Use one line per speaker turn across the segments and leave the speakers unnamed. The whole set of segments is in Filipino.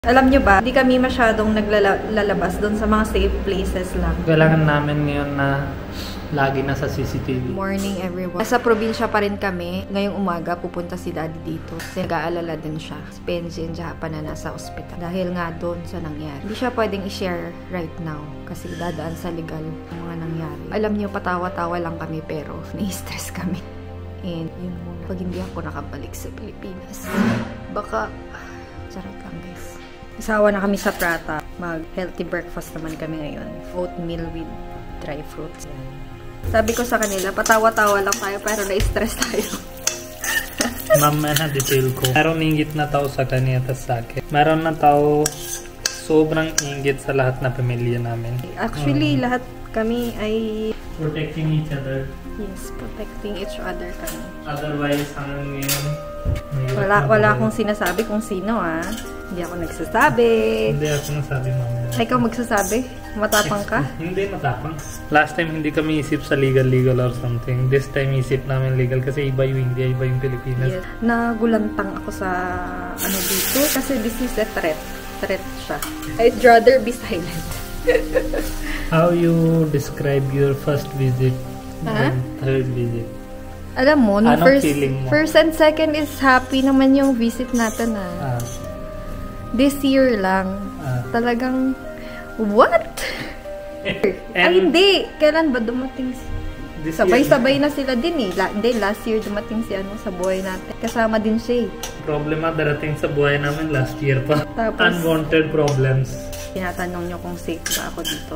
Alam nyo ba, hindi kami masyadong naglalabas doon sa mga safe places lang.
Kailangan namin ngayon na lagi nasa CCTV.
Morning everyone. Nasa probinsya pa rin kami. Ngayong umaga pupunta si Daddy dito. Kasi nag-aalala din siya. Si Benji and Japan na nasa ospital. Dahil nga doon sa nangyari. Hindi siya pwedeng i-share right now. Kasi dadaan sa legal ang mga nangyari. Alam niyo, patawa-tawa lang kami pero nai-stress kami. And yun muna. Pag hindi ako nakabalik sa Pilipinas, baka charot lang guys. Isawa na kami sa Prata. Mag-healthy breakfast naman kami ngayon. Oatmeal with dry fruits. Sabi ko sa kanila, patawa-tawa lang tayo pero na-stress tayo.
Mamaya na detail ko. Meron ingit na tao sa kanya at sa akin. Meron na tao sobrang ingit sa lahat na pamilya namin.
Actually, lahat kami ay
protecting each other.
Yes, protecting each other kami.
Otherwise, hanggang ngayon,
wala akong sinasabi kung sino Hindi ako nagsasabi.
Hindi ako nasabi, mama.
Ay, ikaw magsasabi? Matapang ka?
Hindi matapang. Last time hindi kami isip sa legal or something. This time isip namin legal kasi iba yung India, iba yung Pilipinas.
Yes. Nagulantang ako sa dito kasi this is a threat. Threat siya. I'd rather be silent.
How you describe your first visit and third visit?
Alam mo, first and second is happy naman yung visit natin This year lang. Talagang, what? Ay, hindi. Kailan ba dumating? Sabay-sabay na sila din Hindi, last year dumating si sa buhay natin. Kasama din siya
Problema darating sa buhay namin last year pa. Tapos, unwanted problems.
Tinatanong nyo kung safe ba ako dito.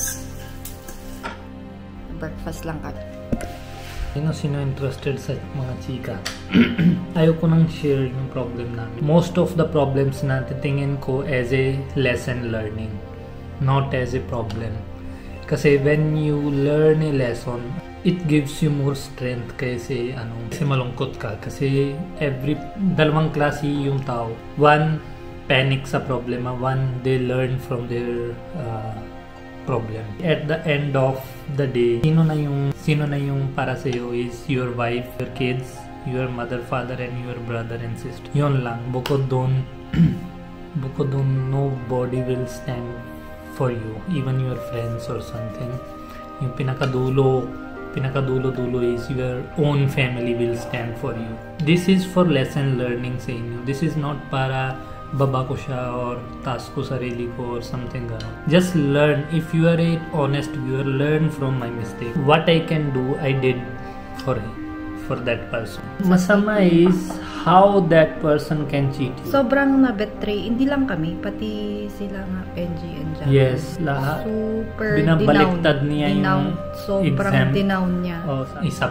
Breakfast lang kami.
Sino interested sa mga chika? Ayoko nang share yung problem namin. Most of the problems natin tingin ko as a lesson learning, not as a problem. Kasi when you learn a lesson, it gives you more strength kasi malungkot ka. Kasi dalawang klase yung tao. One, panic sa problema. One, they learn from their problem. At the end of the day, sino na yung para sa iyo is your wife, your kids, your mother, father, and your brother and sister. Yun lang. Bukod doon, nobody will stand for you. Even your friends or something. Yung pinakadulo is your own family will stand for you. This is for lesson learning sa inyo. This is not para baba ko siya or taas ko sarili ko or something gano'n. Just learn. If you are a honest viewer, learn from my mistake. What I can do, I did for that person. Masama is how that person can cheat you.
Sobrang na-betray. Hindi lang kami, pati sila nga, Benji and Japan.
Yes, lahat.
Super
binabaliktad niya yung
sobrang dinown niya.
Isa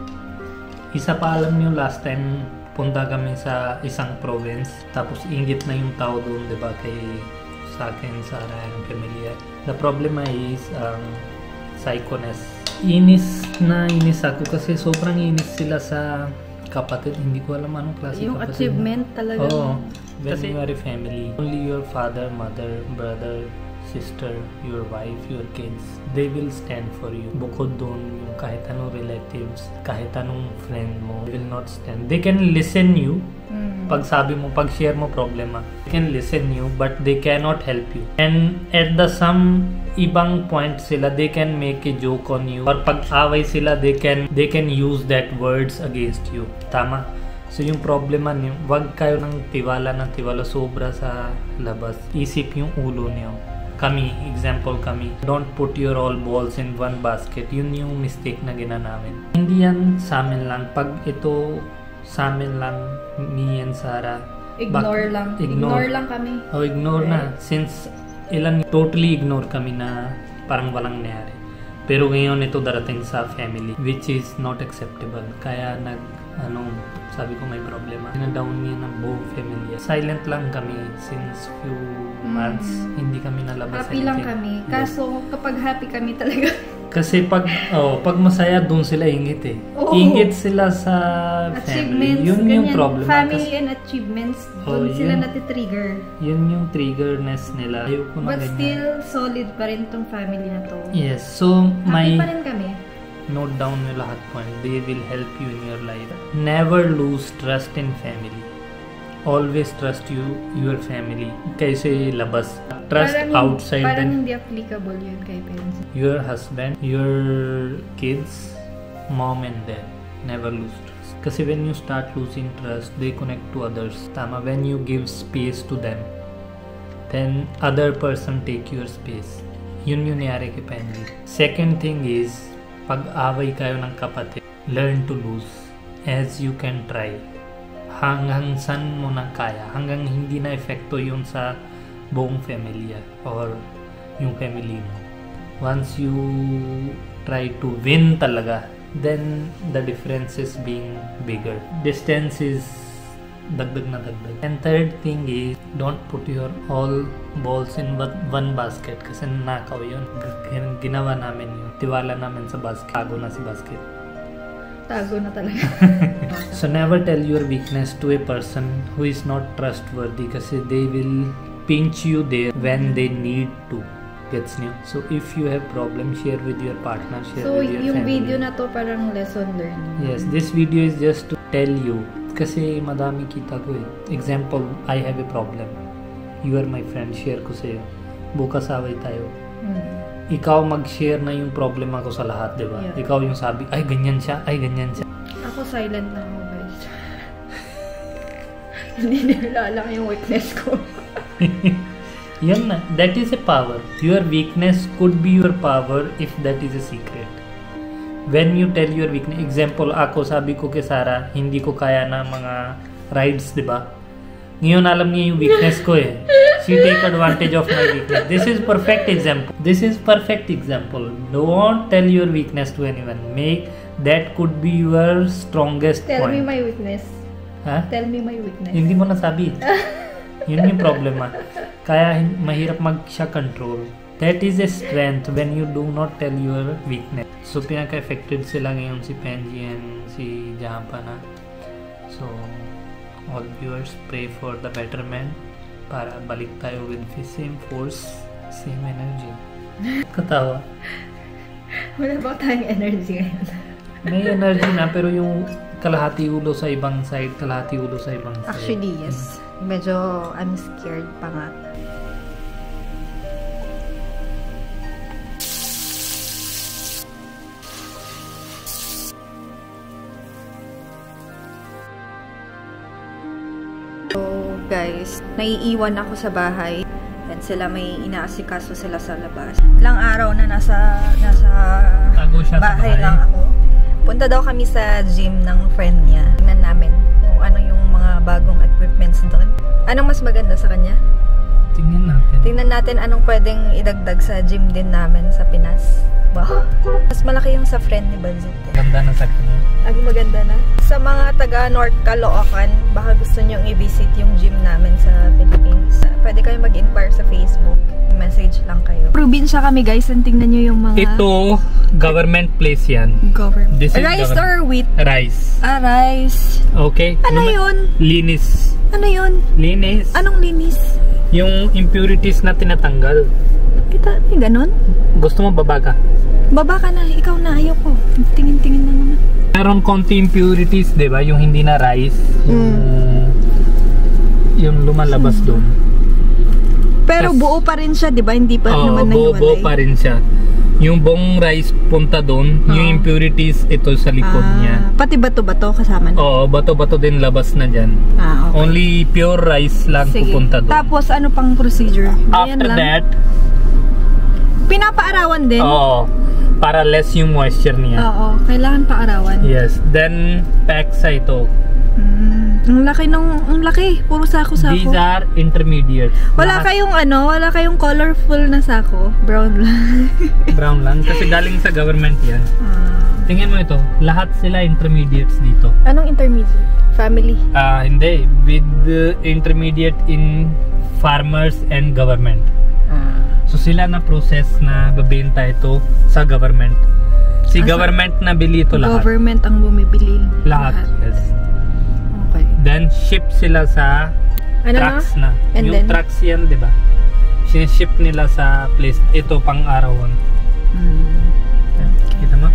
pa, alam niyo last time punta kami sa isang province, tapos ingit na yung tao doon, diba, sa akin, Sarah and pamilya. The problem is, psychoness. Inis ako kasi sobrang inis sila sa kapatid. Hindi ko alam anong klase
yung
kapatid.
Achievement talaga.
When you are a family, only your father, mother, brother, sister, your wife, your kids, they will stand for you. Bukod doon, yung kahit anong relatives, kahit anong friend mo, they will not stand. They can listen you. Pag share mo problema, they can listen you, but they cannot help you. And at some ibang point sila, they can make a joke on you. Or pag away sila, they can use that words against you. Tama? So yung problema niyo, wag kayo ng tiwala sobra sa labas. Isip yung ulo niyo. Example kami, don't put your all balls in one basket. Yun yung mistake na ginawa namin. Hindi yan sa amin lang. Pag ito sa amin lang, me and Sarah,
ignore lang kami.
Ignore na. Since totally ignore kami na parang walang nangyari. Pero ngayon ito darating sa family, which is not acceptable. Kaya sabi ko may problema. Sinadown niya ng buong family. Silent lang kami since few months. Hindi kami nalabas.
Happy lang kami. Kaso kapag happy kami talaga.
Kasi pag masaya, doon sila ingit Ingit sila sa family. Yun ganyan. Yung problema.
Family and achievements, doon sila natitrigger.
Yun yung triggerness nila.
But still, solid pa rin tong family na to.
Yes. So,
happy pa rin kami.
Note down yung lahat point. They will help you in your life. Never lose trust in family. always trust your family. Kaysa labas. Trust outside.
Parang hindi applicable yun kay parents.
Your husband, your kids, mom and dad. Never lose trust. Kasi when you start losing trust, they connect to others. Tama, when you give space to them, then other person take your space. Yun yung nangyari kay Penji. Second thing is, pag-away kayo ng kapatid, learn to lose as you can try. Hanggang saan mo nang kaya. Hanggang hindi na epekto yun sa buong pamilya or yung family mo. Once you try to win talaga, then the difference is being bigger. Distance is dagdag na dagdag. And third thing is, don't put your all balls in one basket kasi nakaw yun. Ginawa namin yun. Tiwala namin sa basket. Tago na si basket.
Tago na talaga.
So never tell your weakness to a person who is not trustworthy kasi they will pinch you there when they need to. Gets new. So if you have problem, share with your partner, share with your family. So
yung video na to parang lesson learning.
Yes, this video is just to tell you. Kasi madami kita ko eh. Example, I have a problem. You are my friend, share ko sa'yo. Bukas away tayo. Ikaw mag-share na yung problema ko sa lahat, di ba? Yeah. Ikaw yung sabi, ay ganyan siya, ay ganyan siya.
Ako silent lang ako, guys. Hindi nila alam yung weakness ko.
Yan na, that is a power. Your weakness could be your power if that is a secret. When you tell your weakness, example, ako sabi ko kay Sarah, hindi ko kaya na mga rides, di ba? Ngayon alam niya yung weakness ko eh. She take advantage of my weakness. This is perfect example. This is perfect example. Don't tell your weakness to anyone. Make that could be your strongest point.
Tell me my weakness.
Ha?
Tell me my weakness.
Hindi mo nasabi. Yun yung problema. Kaya mahirap mag-siya control. That is a strength when you do not tell your weakness. So, pinaka-affected sila ngayon si Penji and si Jahanpa na. So, all viewers, pray for the betterment para balik tayo with the same force, same energy. Katawa.
Wala ba tayong energy ngayon?
May energy na, pero yung kalahati ulo sa ibang side, kalahati ulo sa ibang side.
Actually, yes. Medyo I'm scared pa nga. Guys, naiiwan ako sa bahay and sila may inaasikaso sila sa labas. Ilang araw na nasa bahay lang ako. Punta daw kami sa gym ng friend niya. Tingnan namin kung ano yung mga bagong equipments doon. Anong mas maganda sa kanya? Tingnan natin anong pwedeng idagdag sa gym din namin sa Pinas. Wow. Mas malaki yung sa friend ni Banzit.
Ganda na sa kanya.
Maganda na. Sa mga taga North Caloocan, baka gusto nyong i-visit yung gym namin sa Philippines. Pwede kayo mag-inquire sa Facebook. Message lang kayo. Probinsya kami guys, and tingnan nyo yung mga...
Ito, government place yan.
Government.
This is
rice or wheat?
Rice.
Rice.
Okay.
Ano yun?
Linis.
Ano yun?
Linis.
Anong linis?
Yung impurities na tinatanggal.
Kita, ganun?
Gusto mo baba ka?
Baba ka na, ikaw na, ayoko. Tingin-tingin na naman.
Meron konti impurities, di ba? Yung hindi na rice. Yung lumalabas doon.
Pero buo pa rin siya, di ba? Hindi pa naman nahiwalay.
Buo pa rin siya. Yung buong rice punta doon, yung impurities ito sa likod niya.
Pati bato-bato kasama na?
Oo, bato-bato din labas na dyan.
Okay.
Only pure rice lang pupunta doon.
Tapos ano pang procedure?
After that,
pinapaarawan din?
Oo. Para less yung moisture niya.
Oo, kailangan paarawan.
Yes. Then, pack sa ito.
Ang laki. Puro sako-sako.
These are intermediate.
Wala kayong colorful na sako. Brown lang.
Brown lang. Kasi galing sa government yan. Tingnan mo ito. Lahat sila intermediates dito.
Anong intermediate? Family?
Hindi. With intermediate in farmers and government. So sila na process na babenta ito sa government. Si government na bili ito lahat.
Government ang bumibili.
Lahat. Yes.
Okay.
Then ship sila sa trucks na.
And
yung
then,
trucks yan, di ba? Ship nila sa place. Ito pang arawan. Kita mo?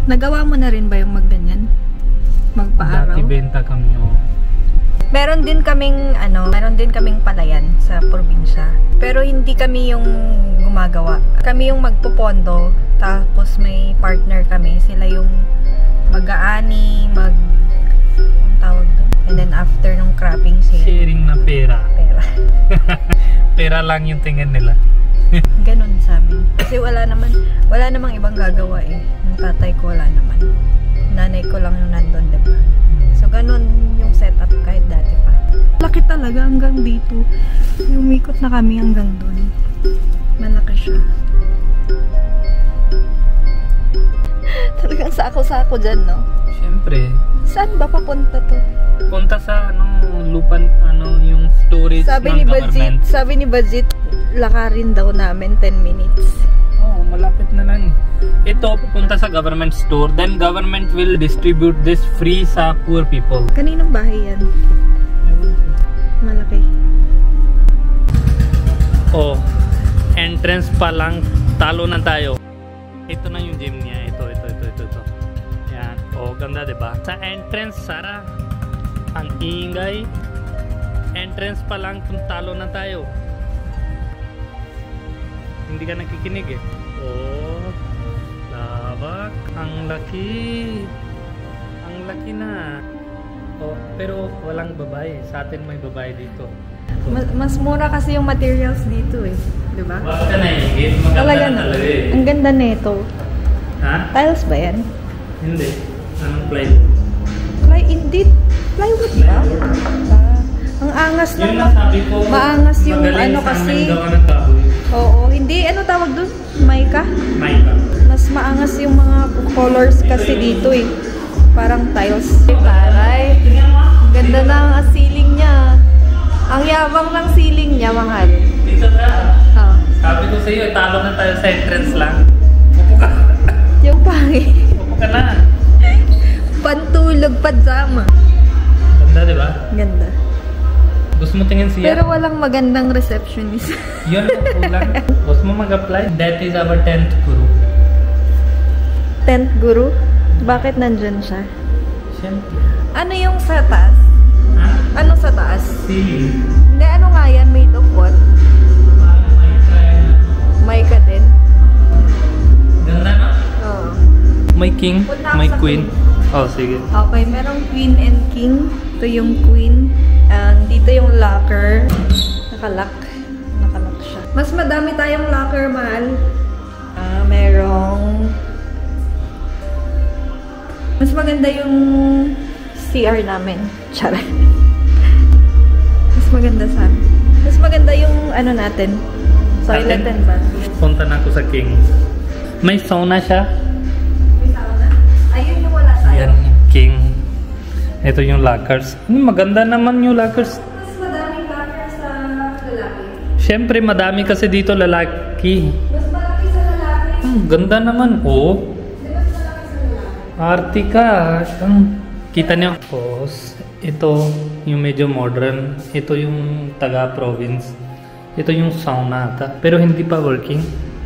Nagawa mo na rin ba yung magganyan? Magpa-araw?
Dati benta kami
Meron din kaming palayan sa probinsya. Pero hindi kami yung gumagawa. Kami yung magpupondo, tapos may partner kami. Sila yung mag-aani, ang tawag doon. And then after nung cropping
sharing na pera. Pera lang yung tingin nila.
Ganon sa amin. Kasi wala namang ibang gagawa eh. Yung tatay ko wala naman. Nanay ko lang yung nandun, diba? So ganon yung setup kahit dati pa. Laki talaga hanggang dito. Umikot na kami hanggang dun. Malaki siya. Talagang sako-sako dyan, no?
Siyempre.
Saan ba papunta to?
Punta sa lupan, yung storage ng government.
Sabi ni Bajit, lakarin daw namin 10 minutes.
Oo, malapit na lang. Ito, pupunta sa government store. Then government will distribute this free sa poor people.
Kaninong bahay yan? Malaki.
Oh, entrance pa lang, talo na tayo. Ito na yung gym niya. Ito. Yan. Oh, ganda, diba? Sa entrance, Sara, ang ingay. Entrance pa lang, talo na tayo. Hindi ka nakikinig eh. Oh, labak. Ang laki. Ang laki na. Oh, pero walang babae. Sa atin may babae dito.
Mas mura kasi yung materials dito eh. Diba?
Bakit ka naigit? Maganda
talaga
na talaga eh.
Ang ganda nito.
Ha?
Tiles ba yan?
Hindi. Anong plywood?
Hindi. Plywood ba? Ang angas
Yun
lang.
na sabi ko.
Maangas yung
magaling
ano
sa
kasi.
amin gawa ng kahoy.
Oo. Hindi. Ano tawag doon? Mica?
Mica.
Mas maangas yung mga colors kasi dito eh. Parang tiles. Taray. Ganda na ang ceiling niya. Ang yabang ng ceiling niya, mahal.
Dito ka.
Oh.
Sabi ko sa iyo, talo na tayo sa entrance lang. Upo ka.
Yung pangit.
Upo ka na.
Pantulog, pajama.
Ganda, di ba?
Ganda.
Gusto mo tingin siya?
Pero walang magandang receptionist.
Yun ang kulang. Gusto mo mag-apply? That is our 10th guru.
10th guru? Bakit nandyan siya?
Siyempre.
Ano yung sa taas?
Ha?
Ano sa taas?
Ceiling.
Hindi, ano nga yan? Made of what? Mica din.
Ganda na?
Oo.
May king,
Punta ako
may
sa
queen. Oh, sige.
Okay, merong queen and king. Ito yung queen. And dito yung locker. Nakalock siya. Mas madami tayong locker, mahal. Merong... Mas maganda yung CR namin. Charot. Mas maganda sa amin. Mas maganda yung ano natin. Toilet and bathroom.
Punta na ako sa king. May sauna siya.
May sauna? Ayun yung wala tayo.
Yan, king. Ito yung lockers. Maganda naman yung lockers.
Mas madaming locker sa lalaki.
Siyempre, madami kasi dito lalaki.
Mas malaki sa lalaki.
Ganda naman. Oo.
Mas malaki sa lalaki.
Arty ka. Kita niyo. Tapos, ito yung medyo modern. Ito yung taga-province. Ito yung sauna ata. Pero hindi pa working.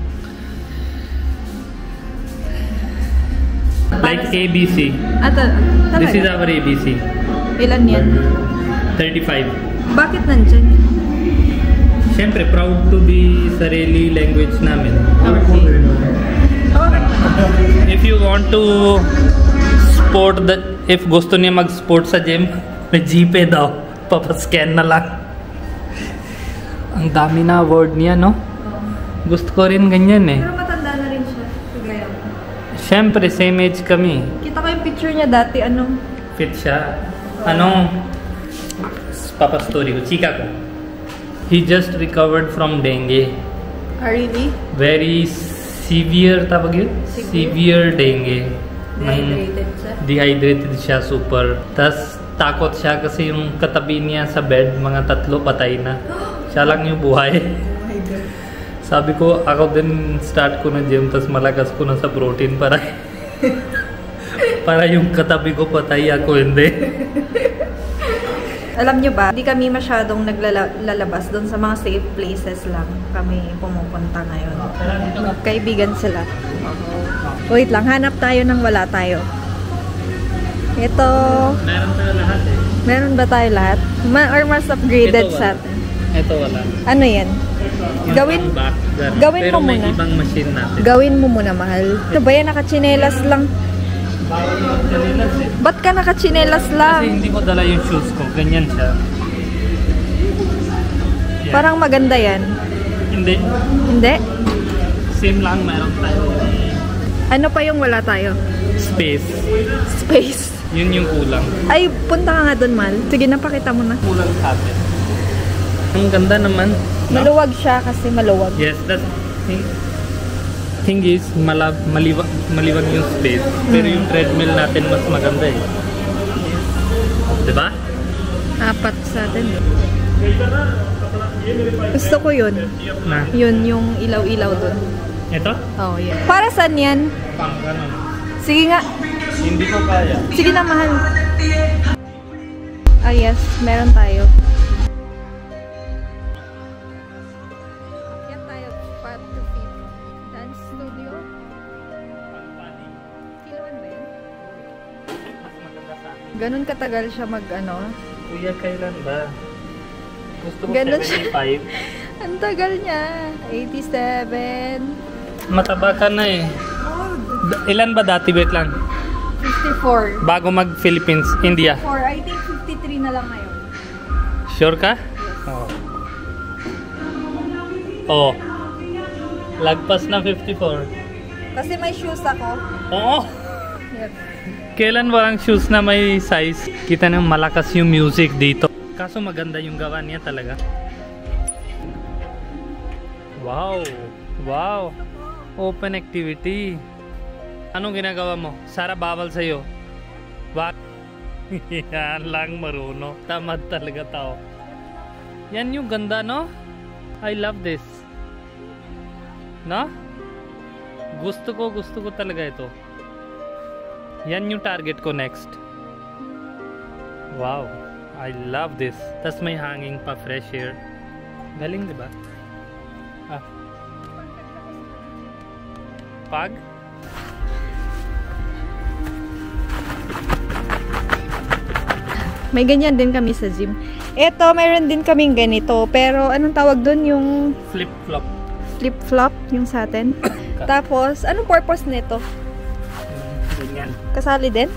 Like ABC. This is our ABC.
Ilan yan?
35.
Bakit nandyan?
Siyempre, proud to be sarili language namin.
Okay. Oh.
If you want to sport if gusto niya mag-sport sa gym, may GPay daw. Papascan na lang. Ang dami na award niya, no? Gusto ko rin ganyan eh.
Pero matanda na rin siya. Kagaya mo.
Siyempre, same age kami.
Kita ko yung picture niya dati,
Fit siya. Anong papa story ko? Chika ko. He just recovered from dengue.
really?
Very severe, tawag yun? Severe dengue.
Dehydrated siya?
Dehydrated siya, super. Tas takot siya kasi yung katabi niya sa bed, mga 3 patay na. Siya lang yung buhay.
Oh my God.
Sabi ko, ako din start ko na gym, tas malakas ko na sa protein para para yung katabi ko patay, ako hindi.
Alam nyo ba, hindi kami masyadong naglalabas doon sa mga safe places lang kami pumupunta ngayon. Magkaibigan sila. Wait lang, hanap tayo ng wala tayo. Ito.
Meron tayo lahat eh.
Meron ba tayo lahat? Or mas upgraded sa atin?
Ito wala.
Ano yan? Gawin
pero
mo
may
muna.
ibang machine natin.
Gawin mo muna, mahal. Ito ba yan? Nakachinelas lang.
Bawal yung chinelas eh.
Ba't ka nakachinelas lang?
Kasi hindi ko dala yung shoes ko. Ganyan siya. Yeah.
Parang maganda yan.
Hindi.
Hindi?
Same lang meron tayo.
Ano pa yung wala tayo?
Space.
Space.
Yun yung kulang.
Ay, punta ka nga doon, Mal. Sige, napakita mo na.
Kulang sa atin. Ang ganda naman.
Maluwag siya kasi maluwag.
Yes, that's thing is, maliwag yung space. Pero yung treadmill natin mas maganda eh. Diba?
4 sa atin. Gusto ko yun.
Na?
Yun, yung ilaw-ilaw doon.
Ito?
Oh, yeah. Para saan yan?
Pang ganun.
Sige nga.
Hindi ko kaya.
Sige na, mahal. Ah, yes. Meron tayo. Yan tayo. Path to Feet. Dance studio. Kiloan ba yan? Ganun katagal siya mag-ano.
Kuya, kailan ba? Gusto mo
Ganun
75?
Ang tagal niya. 87.
Mataba ka na eh. Ilan ba dati? Wait lang.
54.
Bago mag-Philippines, India.
I think 53 na lang ngayon.
Sure ka?
Yes.
Oo. Oh. Lagpas na 54.
Kasi may shoes ako.
Oo.
Yep.
Kailan walang shoes na may size? Kita nyo malakas yung music dito. Kaso maganda yung gawa niya talaga. Wow. Wow. Open activity. Anong ginagawa mo? Sara, bawal sa'yo. Wag. Yan lang marunong. Tamad talaga tao. Yan yung ganda, no? I love this. No? Gusto ko talaga ito. Yan yung target ko next. Wow. I love this. Tas may hanging pa, fresh air. Galing, diba? Ah. Pag?
May ganyan din kami sa gym. Eto, mayroon din kaming ganito. Pero, anong tawag dun? Yung
Flip-flop.
flip-flop, yung sa atin. Tapos, anong purpose nito?
Ganyan.
Kasali din?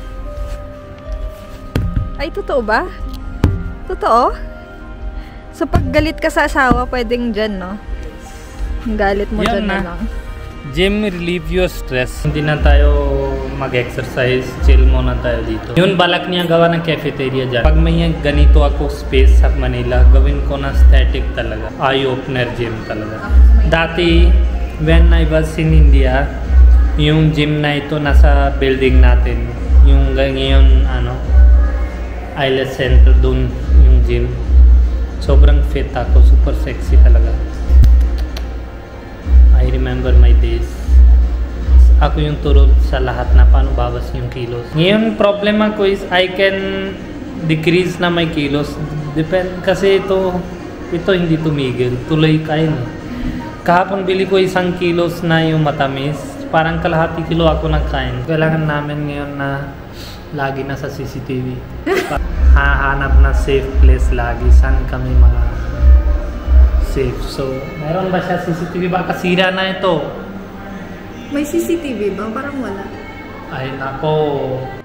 Ay, totoo ba? Totoo? So, pag galit ka sa asawa, pwedeng dyan, no? Ang galit mo
Yan
dyan na
na.
lang.
Gym relieve your stress. Hindi na tayo mag-exercise, chill muna tayo dito. Yun balak niya gawa ng cafeteria dyan. Pag may ganito ako space sa Manila, gawin ko na static talaga. Eye-opener gym talaga. Dati, when I was in India, yung gym na ito nasa building natin. Yung ngayon, Eyeless Center, dun yung gym. Sobrang fit ako, super sexy talaga. I remember my days. Ako yung turo sa lahat na paano bawas yung kilos. Ngayon problema ko is I can decrease na my kilos. Depend kasi ito hindi tumigil. Tuloy kain. Kahapon bili ko 1 kilos na yung matamis. Parang kalahati kilo ako nagkain. Kailangan namin ngayon na lagi na sa CCTV. Hahanap na safe place lagi. Saan kami mga safe. So, meron ba siya CCTV? Baka sira na ito.
May CCTV ba? Parang wala.
Ay nako.